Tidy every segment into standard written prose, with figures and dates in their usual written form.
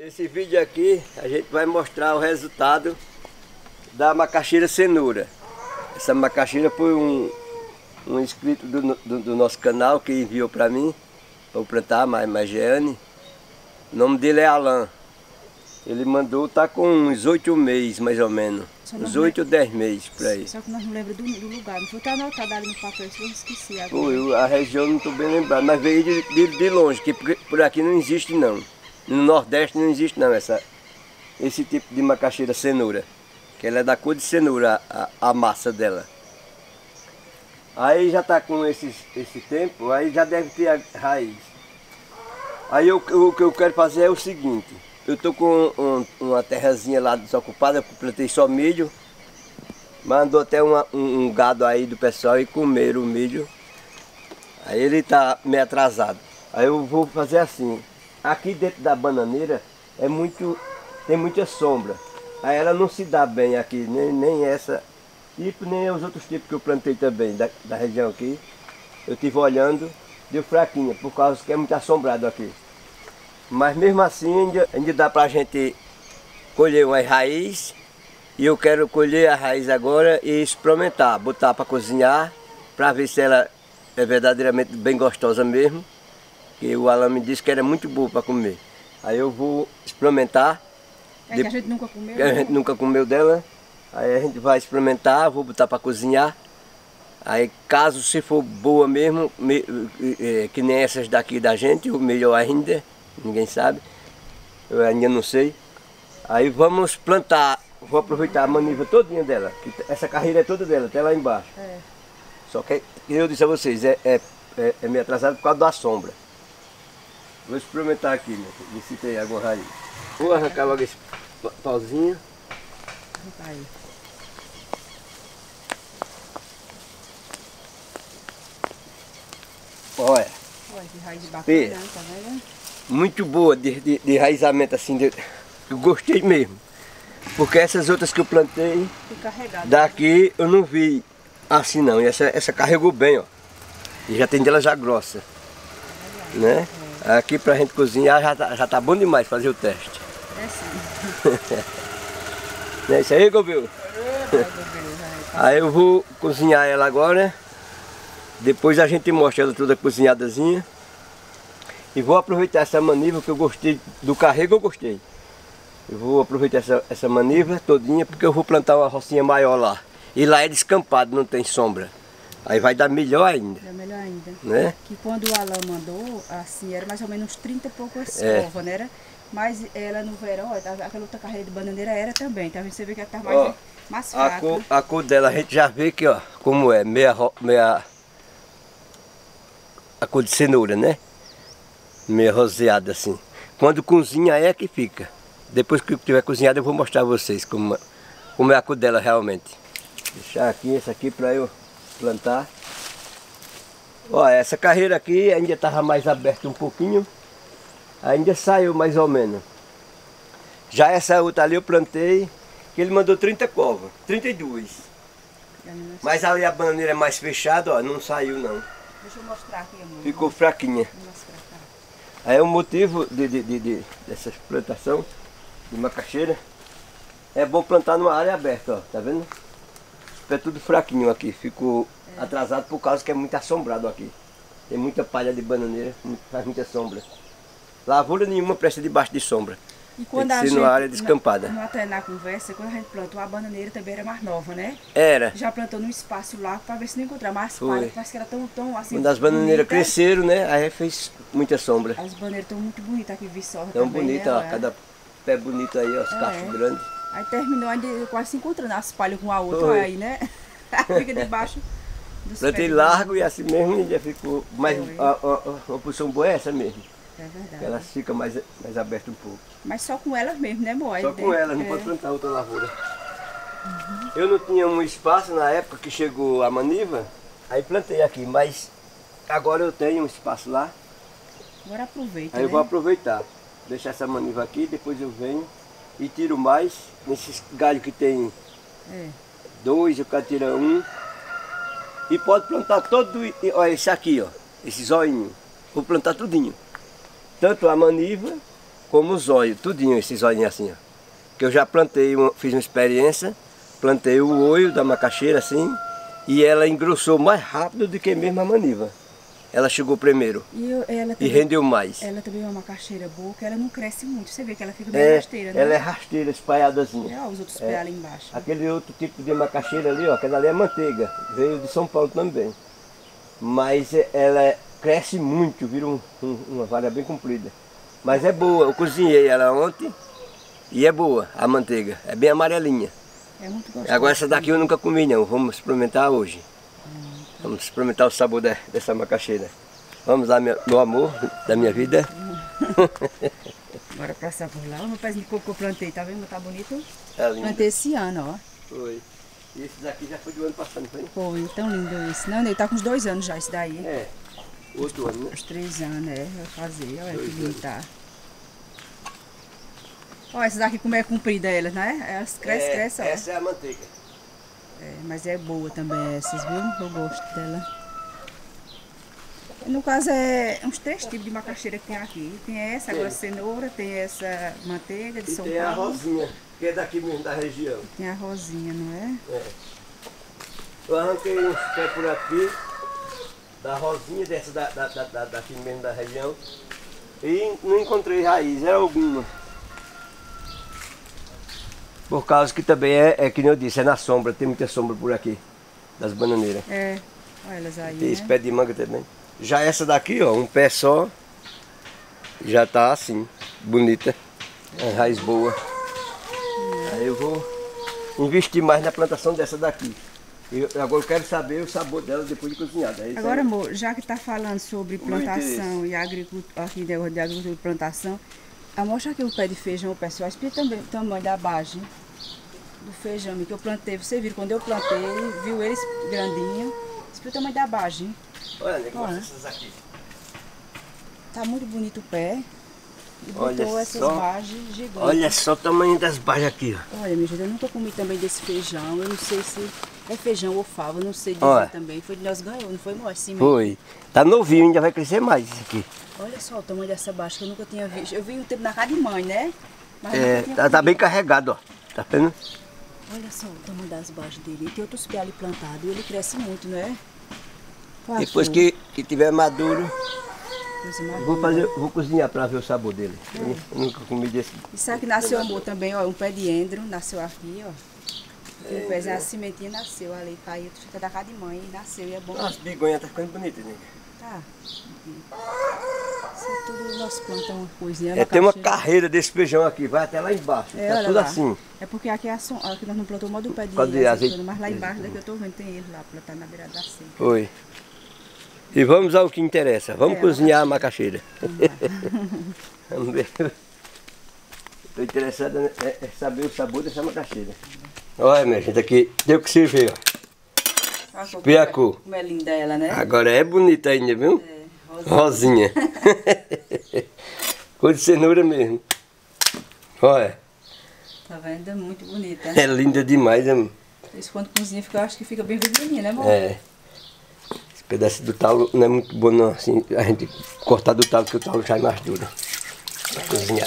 Esse vídeo aqui a gente vai mostrar o resultado da macaxeira cenoura. Essa macaxeira foi um inscrito do nosso canal que enviou para mim, para eu plantar, Magiane. O nome dele é Alan. Ele mandou, tá com uns 8 meses mais ou menos. Uns 8 ou 10 meses por aí. Só que nós não lembramos do lugar, não foi até anotado ali no papel, eu esqueci agora. Foi, a região não estou bem lembrado, mas veio de longe, que por aqui não existe não. No Nordeste não existe não esse tipo de macaxeira cenoura. Que ela é da cor de cenoura, a massa dela. Aí já está com esse tempo, aí já deve ter a raiz. Aí o que eu quero fazer é o seguinte. Eu estou com uma terrazinha lá desocupada, porque plantei só milho. Mandou até um gado aí do pessoal e comer o milho. Aí ele está meio atrasado. Aí eu vou fazer assim. Aqui dentro da bananeira tem muita sombra. Aí ela não se dá bem aqui, nem essa tipo, nem os outros tipos que eu plantei também da região aqui. Eu estive olhando, deu fraquinha, por causa que é muito assombrado aqui. Mas mesmo assim ainda dá pra gente colher uma raiz. E eu quero colher a raiz agora e experimentar, botar para cozinhar, para ver se ela é verdadeiramente bem gostosa mesmo. Que o Alan me disse que era muito boa para comer. Aí eu vou experimentar. É que a gente nunca comeu. Que a gente nunca comeu dela. Aí a gente vai experimentar, vou botar para cozinhar. Aí caso se for boa mesmo, que nem essas daqui da gente, ou melhor ainda, ninguém sabe. Eu ainda não sei. Aí vamos plantar, vou aproveitar a maniva todinha dela. Que essa carreira é toda dela, até lá embaixo. É. Só que eu disse a vocês, é meio atrasado por causa da sombra. Vou experimentar aqui, né? Ver se tem alguma raiz. Vou arrancar logo esse pauzinho. Aí. Olha. Olha que raiz bacana, tá vendo? Muito boa de enraizamento assim, eu gostei mesmo. Porque essas outras que eu plantei, daqui eu não vi assim não. E essa carregou bem, ó. E já tem dela já grossa. Né? Aqui pra gente cozinhar já tá bom demais fazer o teste. É sim. Não é isso aí, Gobel? Aí eu vou cozinhar ela agora. Depois a gente mostra ela toda cozinhadazinha. E vou aproveitar essa maniva que eu gostei, do carrego eu gostei. Eu vou aproveitar essa maniva todinha porque eu vou plantar uma rocinha maior lá. E lá é descampado, não tem sombra. Aí vai dar melhor ainda. Dá melhor ainda. Né? Que quando o Alan mandou, assim, era mais ou menos 30 e poucas covas, né? Mas ela no verão, ó, aquela outra carreira de bananeira era também, tá? Você vê que ela tá mais fraca. A cor dela a gente já vê aqui, ó, como é, meia a cor de cenoura, né? Meia roseada assim. Quando cozinha é que fica. Depois que tiver cozinhado eu vou mostrar a vocês como é a cor dela realmente. Deixar aqui, essa aqui para eu plantar. Ó, essa carreira aqui ainda estava mais aberta um pouquinho. Ainda saiu mais ou menos. Já essa outra ali eu plantei, que ele mandou 30 covas, 32. Mas ali a bananeira é mais fechada, ó, não saiu não. Deixa eu mostrar aqui, amor. Ficou fraquinha. Aí o motivo dessa plantação de macaxeira é bom plantar numa área aberta, ó, tá vendo? É tudo fraquinho aqui, ficou atrasado por causa que é muito assombrado aqui. Tem muita palha de bananeira, faz muita sombra. Lavoura nenhuma presta debaixo de sombra. E quando tem que ser numa área descampada. Até na conversa, quando a gente plantou a bananeira também era mais nova, né? Era. Já plantou num espaço lá para ver se não encontrar mais palha, parece que era tão assim. Quando as bananeiras cresceram, né? Aí fez muita sombra. As bananeiras estão muito bonitas aqui, Viçosa. Tão bonita, ó, cada pé bonito aí, ó, os cachos grandes. Aí terminou ainda quase se encontrando as palhas com a outra aí, né? Fica debaixo dos plantei largo e assim mesmo já ficou. Mas a posição boa é essa mesmo. É verdade. Elas ficam mais abertas um pouco. Mas só com elas mesmo, né, amor? Só com elas, não pode plantar outra lavoura. Eu não tinha um espaço na época que chegou a maniva, aí plantei aqui, mas agora eu tenho um espaço lá. Agora aproveita, aí eu vou aproveitar. Deixar essa maniva aqui, depois eu venho e tiro mais nesses galhos que tem 2, eu quero tirar 1. E pode plantar todo, olha esse aqui, ó, esse zoinho. Vou plantar tudinho. Tanto a maniva como os olhos, tudinho, esses olhinhos assim, ó. Que eu já plantei, fiz uma experiência, plantei o olho da macaxeira assim, e ela engrossou mais rápido do que mesmo a maniva. Ela chegou primeiro e rendeu mais. Ela também é uma macaxeira boa, que ela não cresce muito. Você vê que ela fica bem rasteira, né? Ela é rasteira, espalhadazinha. Olha os outros pés ali embaixo. Aquele outro tipo de macaxeira ali, ó, aquela ali é manteiga. Veio de São Paulo também. Mas ela cresce muito, vira uma vara bem comprida. Mas é boa, eu cozinhei ela ontem e é boa a manteiga. É bem amarelinha. É muito gostosa. Agora essa daqui eu nunca comi não, vamos experimentar hoje. Vamos experimentar o sabor dessa macaxeira. Vamos lá, meu amor da minha vida. Bora passar por lá. O pé de coco que eu plantei, tá vendo? Tá bonito? É lindo. Plantei esse ano, ó. Foi. E esse daqui já foi do ano passado, não foi? Foi, tão lindo esse. Não, ele tá com uns 2 anos já, esse daí. É, outro ano, né? Uns 3 anos, vai fazer. Olha que lindo tá. Ó, essa daqui como é comprida elas, né? Elas crescem, ó. Essa é a manteiga. É, mas é boa também essas, viu? Eu gosto dela. No caso é uns 3 tipos de macaxeira que tem aqui. Tem essa, agora cenoura, tem essa manteiga de São Paulo. E tem a rosinha, que é daqui mesmo, da região. Tem a rosinha, não é? É. Eu arranquei uns pés por aqui, da rosinha, dessa daqui mesmo da região. E não encontrei raiz, é alguma. Por causa que também que nem eu disse, é na sombra, tem muita sombra por aqui, das bananeiras. É, olha elas aí, Tem né? esse pé de manga também. Já essa daqui, ó, um pé só, já tá assim, bonita, é raiz boa. Aí eu vou investir mais na plantação dessa daqui. Agora eu quero saber o sabor dela depois de cozinhada. Agora, amor, já que tá falando sobre plantação e agricultura, aqui de agricultura e plantação, mostra aqui o pé de feijão, pessoal. Explica também o tamanho da base do feijão que eu plantei. Você viu, quando eu plantei, viu eles grandinho. Explica o tamanho da base. Olha, olha essas aqui. Tá muito bonito o pé. E olha botou essas só, bages gigantes. Olha só o tamanho das bages aqui, ó. Olha, minha gente, eu nunca comi também desse feijão. Eu não sei se é feijão ou fava, eu não sei dizer também. Foi de nós ganhou, não foi, moço? Assim, foi. Tá novinho, ainda vai crescer mais isso aqui. Olha só o tamanho dessa baixa que eu nunca tinha visto. Eu vi o tempo na casa de mãe, né? Mas tá bem carregado, ó. Tá vendo? Olha só o tamanho das baixas dele. E tem outros pés ali plantados e ele cresce muito, não é? Depois que tiver maduro, vou cozinhar para ver o sabor dele. Eu nunca comi desse. Isso aqui nasceu, amor, também, ó. Um pé de endro nasceu aqui, ó. Um pezinho, a sementinha nasceu ali, tá aí. Fica da casa de mãe e nasceu e é bom. As bigonhas tá ficando bonitas, né? Tá. Isso é tudo nosso planta, uma coisinha. Tem uma carreira desse feijão aqui, vai até lá embaixo. Tá tudo lá. Assim. É porque aqui, aqui nós não plantamos modo do pé de azeite, mas lá embaixo daqui eu tô vendo, tem ele lá, plantado na beirada da seca. Foi. E vamos ao que interessa. Vamos cozinhar a macaxeira. Vamos ver. Estou interessado em saber o sabor dessa macaxeira. Olha, minha gente, aqui deu que se ver, ó. Piacu. Como é linda ela, né? Agora é bonita ainda, viu? Rosinha. Cor de cenoura mesmo. Olha. Tá vendo? É muito bonita. É linda demais, né? Isso quando cozinha, eu acho que fica bem vermelhinha, né, amor? É. Esse pedaço do talo não é muito bom, não. Assim, a gente cortar do talo, que o talo já é mais duro. Pra cozinhar.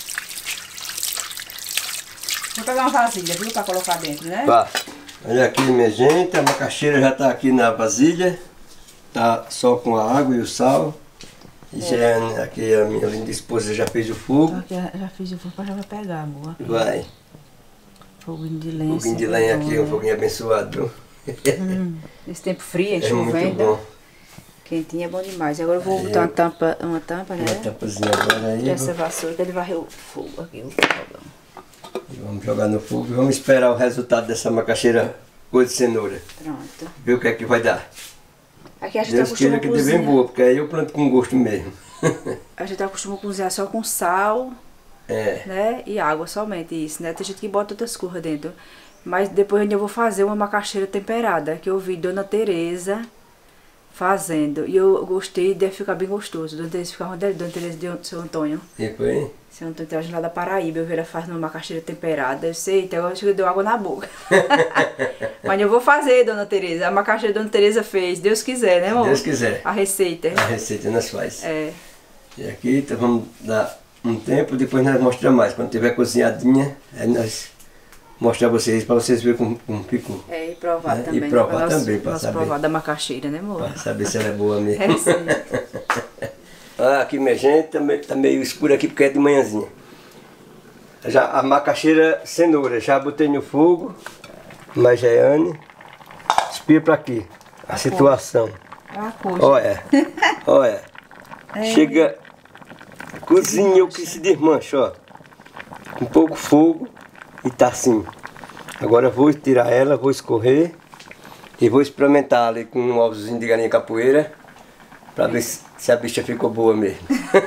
Vou pegar uma vasilha, viu? Pra colocar dentro, né? Tá. Olha aqui, minha gente, a macaxeira já tá aqui na vasilha. Tá só com a água e o sal. E aqui a minha linda esposa já fez o fogo. Aqui já fiz o fogo pra já vai pegar, amor. Vai. Foguinho de lenha. Foguinho de lenha aqui, um foguinho abençoado. Esse tempo frio, é muito bom. Quentinho é bom demais. Agora eu vou botar uma tampa, né? Uma tampazinha agora aí. Essa vassoura que ele varreu o fogo aqui, o fogão. Vamos jogar no fogo e vamos esperar o resultado dessa macaxeira cor de cenoura. Pronto. Ver o que é que vai dar. Aqui a gente Deus queira que dê bem boa, porque aí eu planto com gosto mesmo. A gente acostuma cozinhar só com sal, né? E água somente, isso, né? Tem gente que bota outras coisas dentro. Mas depois eu vou fazer uma macaxeira temperada, que eu vi Dona Teresa fazendo. E eu gostei, deve ficar bem gostoso. Dona Teresa fica onde? Dona Teresa de Seu Antônio. E foi? Seu Antônio traz lá da Paraíba. Eu vi ela fazendo uma macaxeira temperada. Eu sei, até agora deu água na boca. Mas eu vou fazer, Dona Teresa. A macaxeira Dona Teresa fez. Deus quiser, né, amor? Deus quiser. A receita. A receita nós faz. É. E aqui então, vamos dar um tempo, depois nós mostramos mais. Quando tiver cozinhadinha, aí nós mostramos para vocês verem como ficou. E provar também. E provar também, para saber. Provar da macaxeira, né, amor? Para saber se ela é boa mesmo. É sim. Aqui, minha gente, tá meio escuro aqui porque é de manhãzinha. Já a macaxeira cenoura, já botei no fogo, mas Jeane, espia para aqui, a situação. Olha, olha, chega, cozinha o que se desmancha, ó, com pouco fogo e tá assim. Agora eu vou tirar ela, vou escorrer e vou experimentar ali com um ovozinho de galinha capoeira, para ver se a bicha ficou boa mesmo.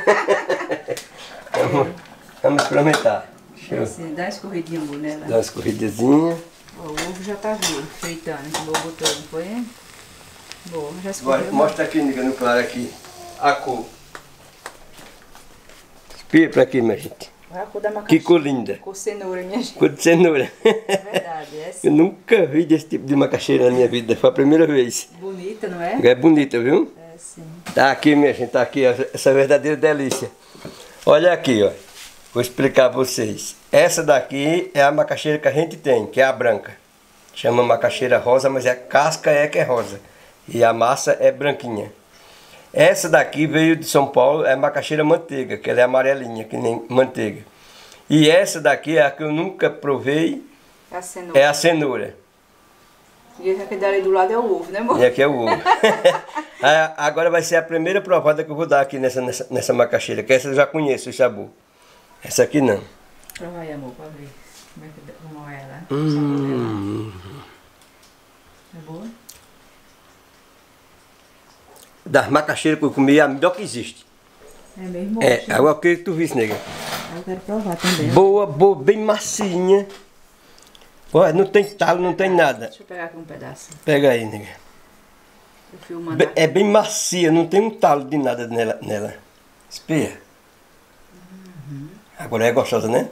Vamos experimentar. Dá uma escorridinha boa nela. Dá uma escorridazinha. O ovo já tá feitando, que o ovo botou, não foi? Boa, já escorreu. Mostra aqui, nega, no claro aqui, a cor. Espia pra aqui, minha gente. A cor da macaxeira. Que cor linda. Cor cenoura, minha gente. Cor de cenoura. É verdade, é sim. Eu nunca vi desse tipo de macaxeira na minha vida, foi a primeira vez. Bonita, não é? É bonita, viu? É sim. Tá aqui, minha gente, tá aqui, essa verdadeira delícia. Olha aqui, ó. Vou explicar pra vocês. Essa daqui é a macaxeira que a gente tem, que é a branca. Chama macaxeira rosa, mas a casca que é rosa. E a massa é branquinha. Essa daqui veio de São Paulo, é macaxeira manteiga, que ela é amarelinha, que nem manteiga. E essa daqui é a que eu nunca provei, é a cenoura. E essa dali do lado é o ovo, né, amor? E aqui é o ovo. Agora vai ser a primeira provada que eu vou dar aqui nessa macaxeira, que essa eu já conheço o sabor. Essa aqui não. Prova aí, amor, pra ver como é ela. É boa? Das macaxeiras que eu comi, é a melhor que existe. É mesmo? Agora eu queria que tu visse, nega. Eu quero provar também. Boa, boa, bem macinha. Olha, não tem talo, não tem nada. Deixa eu pegar aqui um pedaço. Pega aí, nega. É bem macia, não tem um talo de nada nela. Espia. Agora é gostosa, né?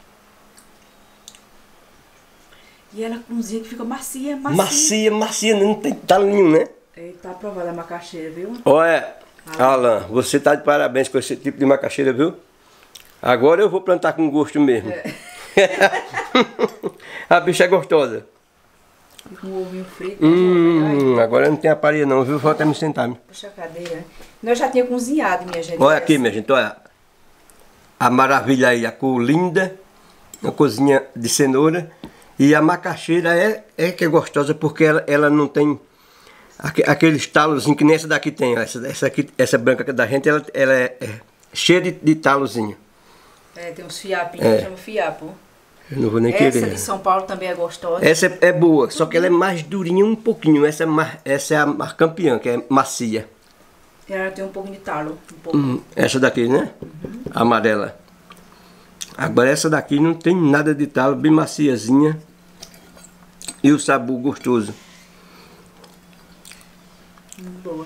E ela cozinha que fica macia. Macia, não tem talo nenhum, né? Eita, aprovada a macaxeira, viu? Olha, Alan, você tá de parabéns com esse tipo de macaxeira, viu? Agora eu vou plantar com gosto mesmo. A bicha é gostosa. E com o ovinho frito. Agora não tem aparelho não, viu? Vou até me sentar. Puxa a cadeira. Nós já tinha cozinhado, minha gente. Olha aqui, minha gente, olha. A maravilha aí, a cor linda, a cozinha de cenoura. E a macaxeira é que é gostosa porque ela não tem aqueles talozinhos que nem essa daqui tem. Essa branca da gente, ela é cheia de talozinho. Tem uns fiapinhos, chama fiapo. Eu não vou nem querer. Essa de São Paulo também é gostosa. Essa é boa, só que ela é mais durinha um pouquinho. Essa é a campeã, que é macia. E ela tem um pouquinho de talo. Um pouco. Essa daqui, né? A amarela. Agora essa daqui não tem nada de talo, bem maciazinha. E o sabor gostoso. Boa.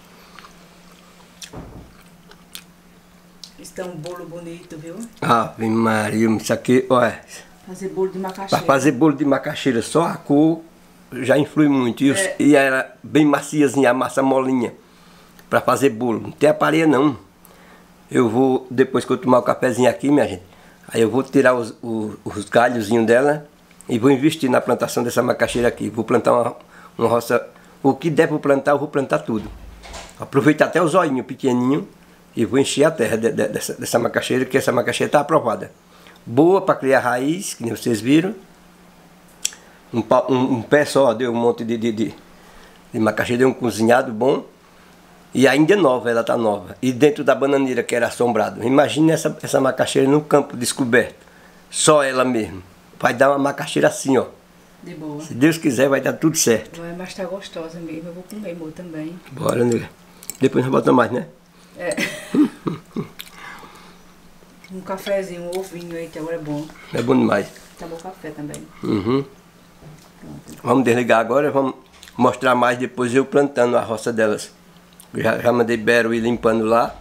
Isso é um bolo bonito, viu? Ave Maria, isso aqui, olha. Fazer bolo de macaxeira. Para fazer bolo de macaxeira, só a cor já influi muito. E ela bem maciazinha, a massa molinha. Para fazer bolo. Não tem aparelho não. Eu vou, depois que eu tomar o cafezinho aqui, minha gente, aí eu vou tirar os galhozinhos dela e vou investir na plantação dessa macaxeira aqui. Vou plantar uma roça. O que der para plantar, eu vou plantar tudo. Aproveitar até os olhinhos pequenininhos e vou encher a terra dessa macaxeira, que essa macaxeira está aprovada. Boa para criar raiz, que nem vocês viram. Um pé só deu um monte de macaxeira, deu um cozinhado bom. E ainda é nova, ela está nova. E dentro da bananeira que era assombrado. Imagine essa macaxeira no campo descoberto. Só ela mesmo. Vai dar uma macaxeira assim, ó. De boa. Se Deus quiser, vai dar tudo certo. Vai, mas tá gostosa mesmo. Eu vou comer, amor, também. Bora, nega. Depois nós botamos mais, né? Um cafezinho, um ovinho aí, que agora é bom. É bom demais. Tá bom café também. Pronto. Vamos desligar agora, vamos mostrar mais depois eu plantando a roça delas. Já mandei Bero ir limpando lá.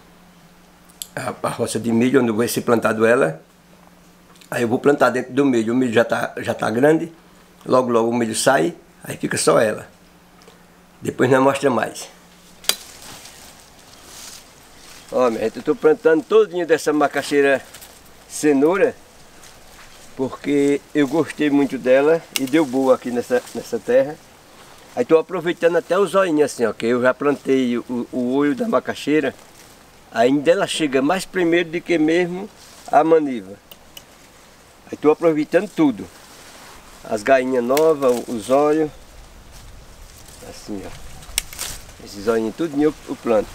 A roça de milho, onde vai ser plantado ela. Aí eu vou plantar dentro do milho. O milho já tá grande. Logo, logo o milho sai. Aí fica só ela. Depois nós mostramos mais. Ó, minha gente, eu estou plantando todinho dessa macaxeira cenoura, porque eu gostei muito dela e deu boa aqui nessa terra. Aí estou aproveitando até os zoinhos assim, ó, que eu já plantei o olho da macaxeira, ainda ela chega mais primeiro do que mesmo a maniva. Aí estou aproveitando tudo, as gainhas novas, os olhos, assim, ó, esses olhinhos tudinho eu planto.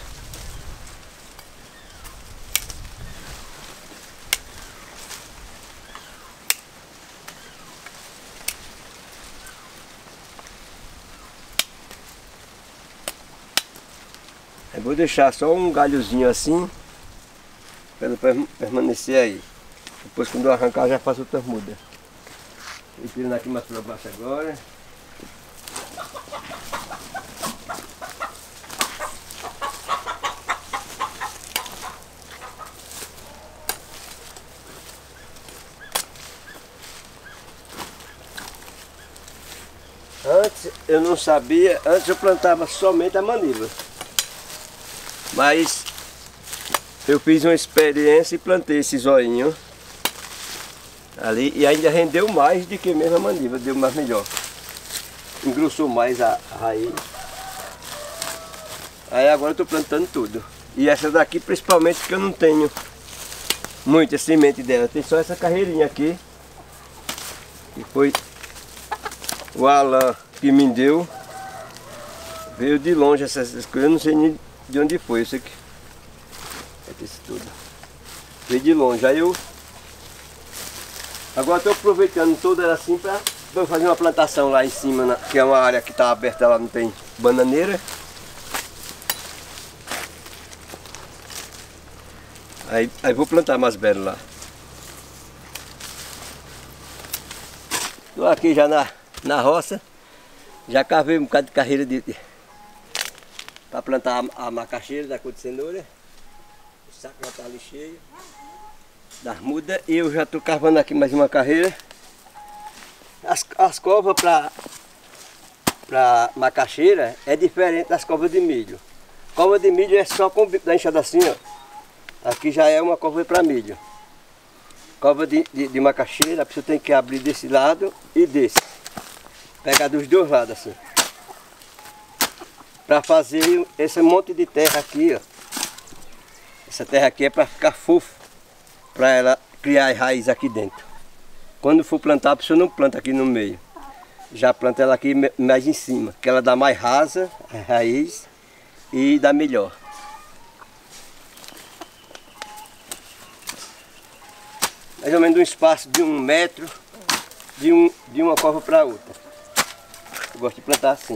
Eu vou deixar só um galhozinho assim, para ela permanecer aí. Depois quando eu arrancar eu já faço outras mudas. Vou tirando aqui mais para baixo agora. Antes eu não sabia, antes eu plantava somente a maniva. Mas eu fiz uma experiência e plantei esse zoinho ali e ainda rendeu mais do que mesmo a maniva, deu mais melhor. Engrossou mais a raiz. Aí agora eu estou plantando tudo. E essa daqui principalmente porque eu não tenho muita semente dela. Tem só essa carreirinha aqui. Que foi o Alan que me deu. Veio de longe essas coisas, eu não sei nem de onde foi, eu sei que é isso tudo. Veio de longe, aí eu agora estou aproveitando toda ela assim para fazer uma plantação lá em cima, que é uma área que está aberta, lá não tem bananeira. Aí vou plantar mais belo lá. Estou aqui já na roça, já cavei um bocado de carreira para plantar a macaxeira da cor de cenoura. O saco já está ali cheio das mudas e eu já estou cavando aqui mais uma carreira. As covas para macaxeira é diferente das covas de milho. Cova de milho é só com o bico da enxada assim, ó. Aqui já é uma cova para milho. Cova de macaxeira, a pessoa tem que abrir desse lado e desse. Pegar dos dois lados assim. Para fazer esse monte de terra aqui, ó. Essa terra aqui é para ficar fofo, para ela criar raiz aqui dentro. Quando for plantar, a pessoa não planta aqui no meio. Já planta ela aqui mais em cima, que ela dá mais rasa, a raiz, e dá melhor. Mais ou menos um espaço de 1 metro de uma cova para outra. Eu gosto de plantar assim.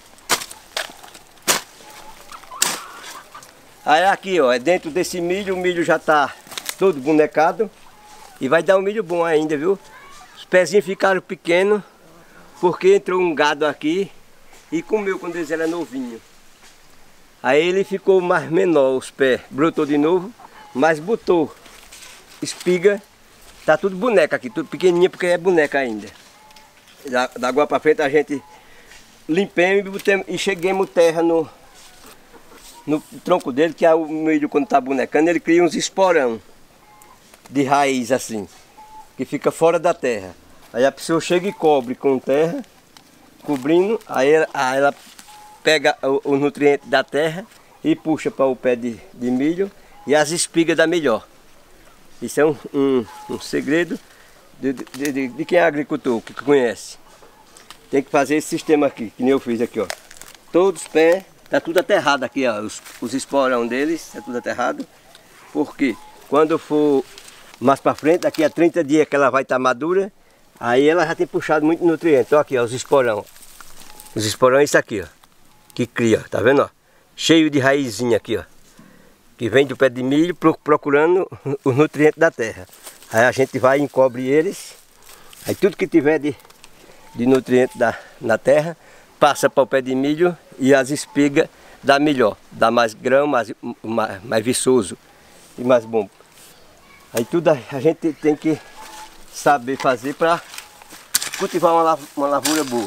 Aí aqui, ó, é dentro desse milho, o milho já está todo bonecado e vai dar um milho bom ainda, viu? Os pezinhos ficaram pequenos porque entrou um gado aqui e comeu quando eles eram novinhos. Aí ele ficou mais menor, os pés, brotou de novo, mas botou espiga, tá tudo boneca aqui, tudo pequenininho porque é boneca ainda. Da água para frente a gente limpemos e cheguemos terra no tronco dele, que é o milho quando está bonecando, ele cria uns esporão de raiz assim, que fica fora da terra. Aí a pessoa chega e cobre com terra, cobrindo, aí ela pega o nutriente da terra e puxa para o pé de milho e as espigas dá melhor. Isso é um segredo de quem é agricultor, que conhece. Tem que fazer esse sistema aqui, que nem eu fiz aqui, ó. Todos os pés. Está tudo aterrado aqui, ó, os esporão deles, está tudo aterrado. Porque quando for mais para frente, daqui a 30 dias que ela vai estar madura, aí ela já tem puxado muito nutriente. Então aqui, ó, os esporão. Os esporão é isso aqui, ó, que cria, ó, tá vendo, ó? Cheio de raizinha aqui, ó. Que vem do pé de milho procurando os nutrientes da terra. Aí a gente vai e encobre eles. Aí tudo que tiver de nutriente na terra, passa para o pé de milho e as espigas dá melhor, dá mais grão, mais viçoso e mais bom. Aí tudo a gente tem que saber fazer para cultivar uma lavoura boa.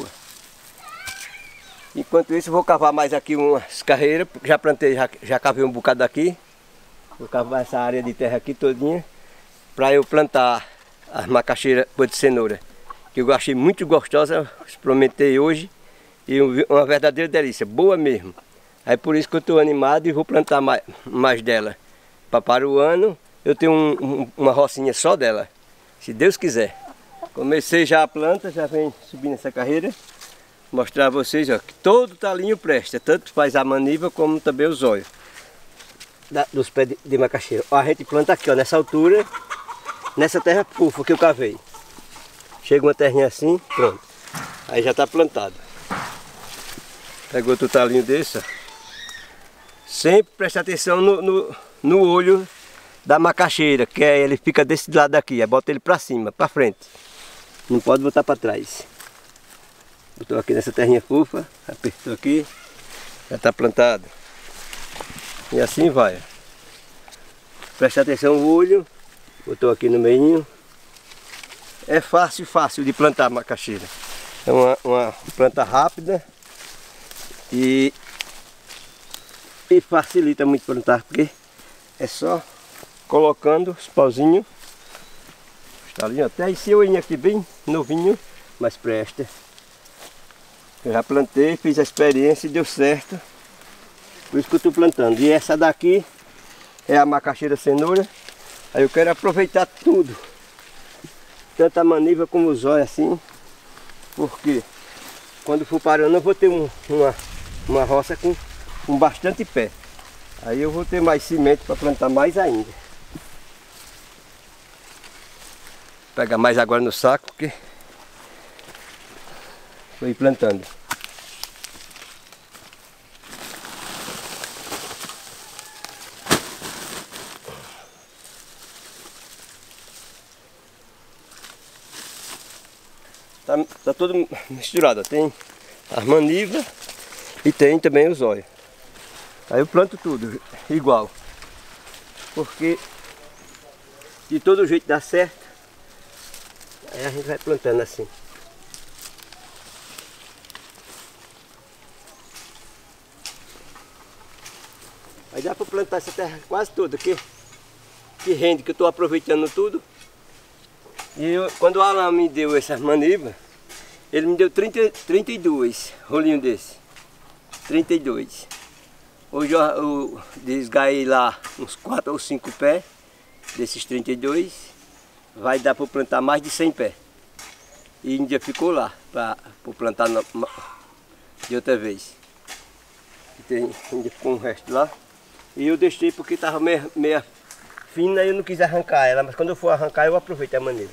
Enquanto isso eu vou cavar mais aqui umas carreiras, porque já plantei, já cavei um bocado aqui. Vou cavar essa área de terra aqui todinha para eu plantar as macaxeiras de cenoura. Que eu achei muito gostosa, experimentei hoje e uma verdadeira delícia, boa mesmo. Aí por isso que eu estou animado e vou plantar mais dela. Para o ano eu tenho uma rocinha só dela, se Deus quiser. Comecei já a planta, já vem subindo essa carreira. Mostrar a vocês, ó, que todo talinho presta, tanto faz a maniva como também os olhos dos pés de macaxeira. Ó, a gente planta aqui, ó, nessa altura, nessa terra fofa que eu cavei. Chega uma terrinha assim, pronto. Aí já está plantado. Pega outro talinho desse, ó. Sempre presta atenção no olho da macaxeira, que ele fica desse lado aqui, bota ele para cima, para frente. Não pode botar para trás. Botou aqui nessa terrinha fofa, apertou aqui, já está plantado. E assim vai. Presta atenção no olho, botou aqui no meio. É fácil de plantar macaxeira. É uma planta rápida e facilita muito plantar, porque é só colocando os pauzinhos. Está ali até esse olhinho aqui bem novinho, mas presta. Eu já plantei, fiz a experiência e deu certo. Por isso que eu estou plantando. E essa daqui é a macaxeira cenoura. Aí eu quero aproveitar tudo. Tanto a maniva como os olhos assim. Porque quando for parando eu vou ter uma roça com bastante pé. Aí eu vou ter mais semente para plantar mais ainda. Vou pegar mais agora no saco, porque vou ir plantando. Tá tudo misturado, tem as manivas e tem também os olhos. Aí eu planto tudo igual, porque de todo jeito dá certo. Aí a gente vai plantando assim. Aí dá para plantar essa terra quase toda aqui, que rende, que eu estou aproveitando tudo. E quando o Alan me deu essas manivas, ele me deu 32 rolinhos desse. 32. Hoje eu desgaei lá uns 4 ou 5 pés desses 32. Vai dar para plantar mais de 100 pés. E ainda ficou lá para plantar de outra vez. Ainda ficou um resto lá. E eu deixei porque estava meia fina e eu não quis arrancar ela. Mas quando eu for arrancar eu aproveito a maniva.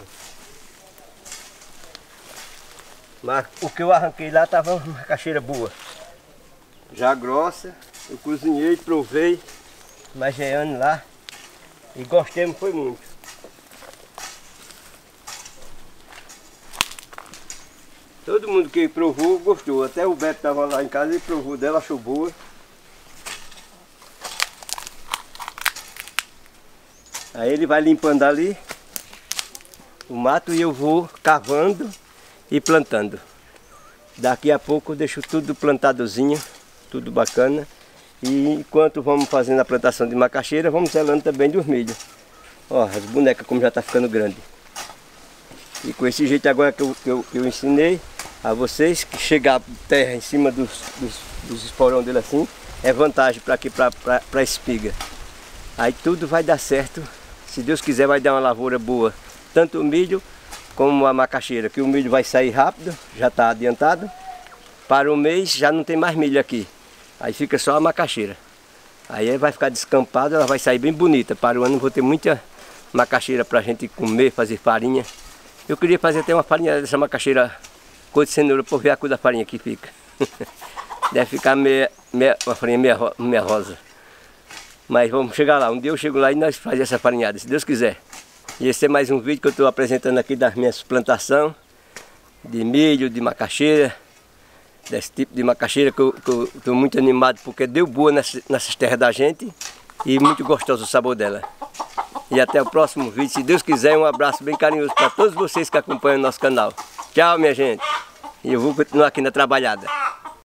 Mas o que eu arranquei lá estava uma macaxeira boa. Já grossa. Eu cozinhei, provei. Mageando lá. E gostei, foi muito. Todo mundo que provou gostou. Até o Beto estava lá em casa e provou dela, achou boa. Aí ele vai limpando ali o mato e eu vou cavando e plantando. Daqui a pouco eu deixo tudo plantadozinho, tudo bacana. E enquanto vamos fazendo a plantação de macaxeira, vamos zelando também dos milhos. Ó, as bonecas como já está ficando grande. E com esse jeito agora que eu ensinei a vocês, que chegar terra em cima dos esporão dele assim, é vantagem para aqui, para espiga. Aí tudo vai dar certo. Se Deus quiser vai dar uma lavoura boa, tanto o milho como a macaxeira, que o milho vai sair rápido, já está adiantado. Para o mês já não tem mais milho aqui, aí fica só a macaxeira. Aí vai ficar descampado, ela vai sair bem bonita. Para o ano vou ter muita macaxeira para a gente comer, fazer farinha. Eu queria fazer até uma farinha dessa macaxeira cor de cenoura, para ver a cor da farinha que fica. Deve ficar uma farinha meia rosa. Mas vamos chegar lá, um dia eu chego lá e nós fazemos essa farinhada, se Deus quiser. E esse é mais um vídeo que eu estou apresentando aqui das minhas plantações de milho, de macaxeira, desse tipo de macaxeira que eu estou muito animado porque deu boa nessas terras da gente e muito gostoso o sabor dela. E até o próximo vídeo, se Deus quiser, um abraço bem carinhoso para todos vocês que acompanham o nosso canal. Tchau, minha gente. E eu vou continuar aqui na trabalhada.